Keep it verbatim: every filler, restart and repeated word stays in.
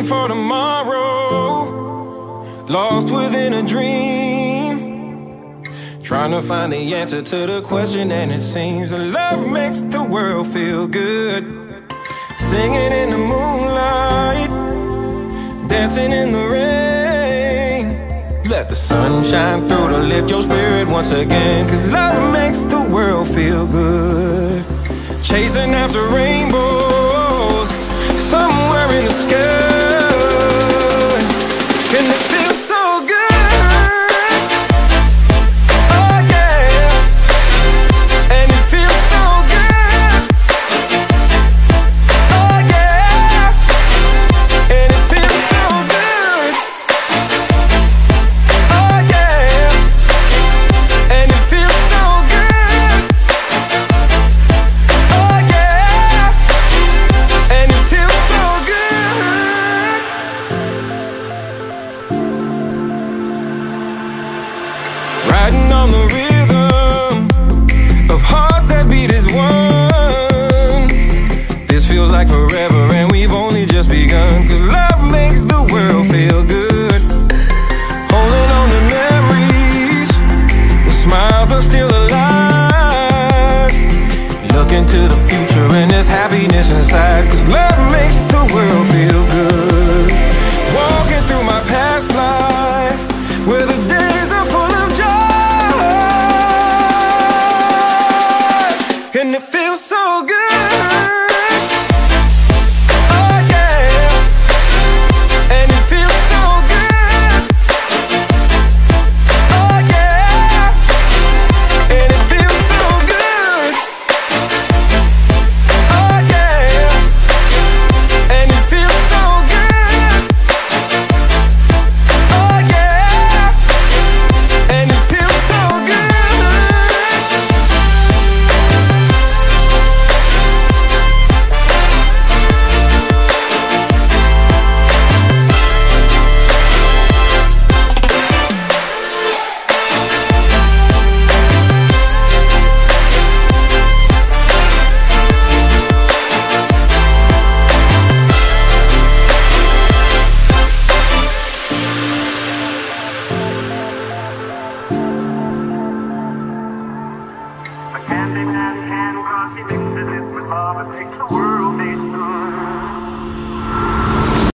for tomorrow, lost within a dream, trying to find the answer to the question. And it seems that love makes the world feel good. Singing in the moonlight, dancing in the rain. Let the sun shine through to lift your spirit once again. Cause love makes the world feel good. Chasing after rainbows somewhere in the sky.